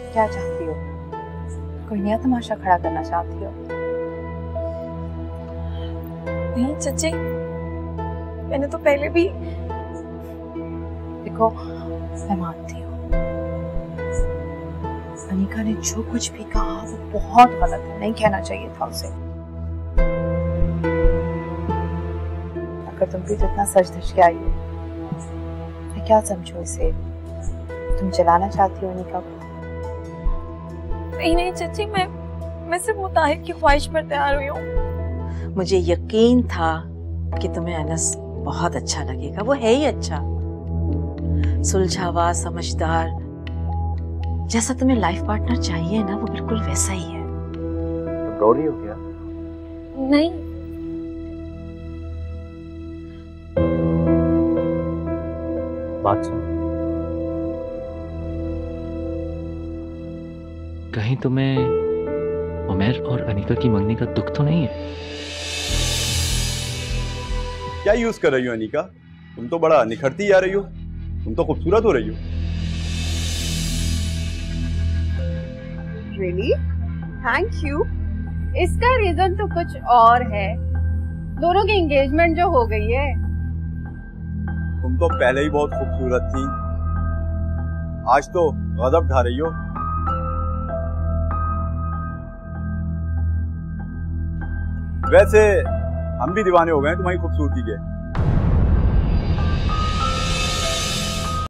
क्या चाहती हो? कोई नया तमाशा खड़ा करना चाहती हो? नहीं चाची, मैंने तो पहले भी। देखो, मैं मानती हूँ अनिका ने जो कुछ भी कहा वो बहुत गलत है, नहीं कहना चाहिए था उसे। अगर तुम भी तो इतना सच धज के आई हो, मैं क्या समझू इसे? तुम जलाना चाहती हो अनिका को? नहीं नहीं चाची, मैं सिर्फ वो ताहिर की ख्वाहिश पर तैयार हुई हूँ। मुझे यकीन था कि तुम्हें अनस बहुत अच्छा लगेगा। वो है ही अच्छा, सुलझावा, समझदार, जैसा तुम्हें लाइफ पार्टनर चाहिए ना, वो बिल्कुल वैसा ही है। तुम रो रही हो क्या? नहीं, बात सुनो, कहीं तुम्हें उमर और अनिका की मंगनी का दुख तो नहीं है? क्या यूज कर रही हो अनिका? तुम तो बड़ा निखरती जा रही हो, तुम तो खूबसूरत हो रही हो। रियली? Thank you. इसका रीजन तो कुछ और है। दोनों की एंगेजमेंट जो हो गई है। तुम तो पहले ही बहुत खूबसूरत थी, आज तो गजब ढा रही हो। वैसे हम भी दीवाने हो गए तुम्हारी खूबसूरती के।